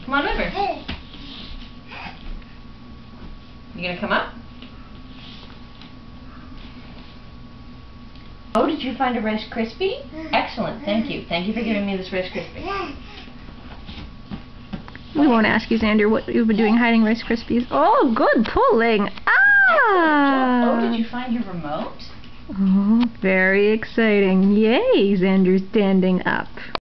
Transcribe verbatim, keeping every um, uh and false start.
Come on over. You gonna come up? Oh, did you find a Rice Krispie? Excellent, thank you. Thank you for giving me this Rice Krispie. We won't ask you, Xander, what you've been doing hiding Rice Krispies. Oh, good pulling. Ah! Oh, did you find your remote? Oh, very exciting. Yay, Xander's standing up.